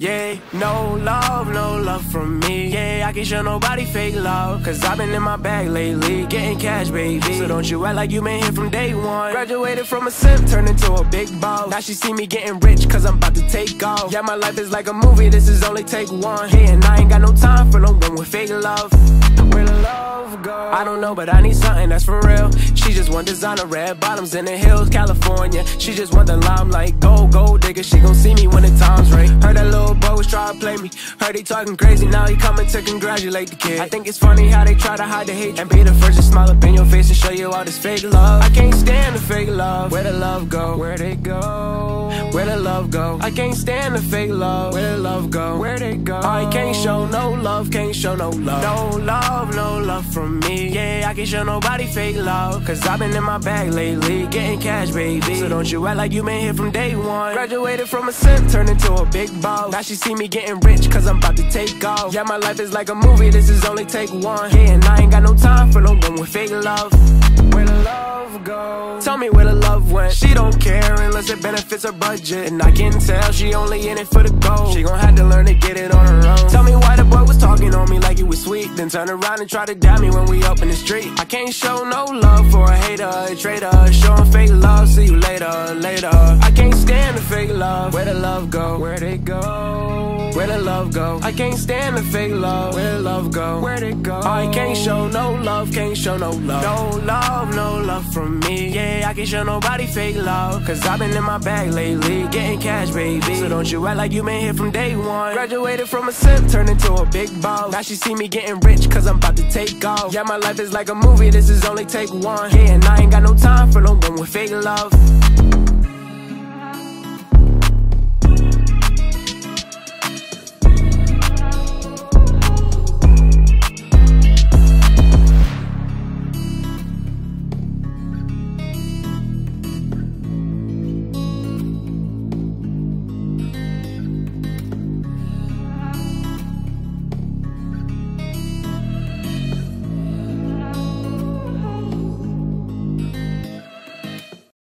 Yeah, no love from me. Yeah, I can't show nobody fake love, cause I've been in my bag lately, getting cash, baby. So don't you act like you been here from day one. Graduated from a simp, turned into a big boss. Now she see me getting rich, cause I'm about to take off. Yeah, my life is like a movie, this is only take one. Yeah, and I ain't got no time for no one with fake love. Where the love go? I don't know, but I need something that's for real. She just want designer, red bottoms in the hills, California. She just want the limelight, gold digger. She gon' see me when the time's right. Heard that little boy was trying to play me. Heard he talking crazy, now he coming to congratulate the kid. I think it's funny how they try to hide the hate and be the first to smile up in your face and show you all this fake love. I can't stand the fake love. Where the love go? Where'd it go? Where the love go? I can't stand the fake love. Where the love go? Where'd it go? I can't show no love, can't show no love. No love from me. Yeah, I can't show nobody fake love, cause I've been in my bag lately, getting cash, baby. So don't you act like you been here from day one. Graduated from a simp, turned into a big boss. Now she see me getting rich, cause I'm about to take off. Yeah, my life is like a movie, this is only take one. Yeah, and I ain't got no time for no one with fake love. Where the love go? Tell me where the love went. She don't care unless it benefits her budget, and I can tell she only in it for the gold. She gon' have to learn to get it on her own. Tell me why the boy was talking on me like he was sweet, then turn around and try to dab me when we up in the street. I can't show no love for a hater, a traitor. Showing fake love, see you later. I can't stand the fake love. Where the love go? Where'd it go? Where the love go? I can't stand the fake love. Where the love go? Where'd it go? I can't show no love, can't show no love. No love from me. Yeah, I can't show nobody fake love, cause I've been in my bag lately, getting cash, baby. So don't you act like you been here from day one. Graduated from a simp, turned into a big boss. Now she see me getting rich, cause I'm about to take off. Yeah, my life is like a movie, this is only take one. Yeah, and I ain't got no time for no one with fake love.